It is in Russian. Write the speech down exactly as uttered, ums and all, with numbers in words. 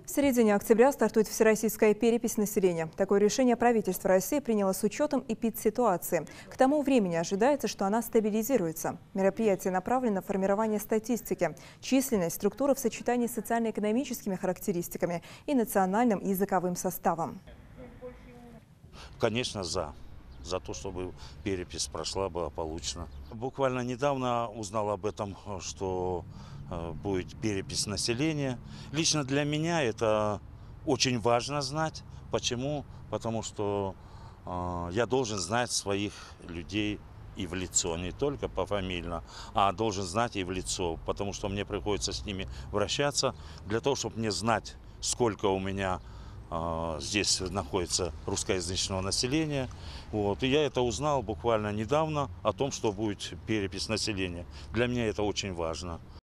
В середине октября стартует всероссийская перепись населения. Такое решение правительство России приняло с учетом эпидситуации. К тому времени ожидается, что она стабилизируется. Мероприятие направлено на формирование статистики, численность, структура в сочетании с социально-экономическими характеристиками и национальным языковым составом. Конечно, за. За то, чтобы перепись прошла благополучно. Буквально недавно узнал об этом, что будет перепись населения. Лично для меня это очень важно знать. Почему? Потому что э, я должен знать своих людей и в лицо, не только пофамильно, а должен знать и в лицо, потому что мне приходится с ними вращаться для того, чтобы мне знать, сколько у меня э, здесь находится русскоязычного населения. Вот. И я это узнал буквально недавно о том, что будет перепись населения. Для меня это очень важно.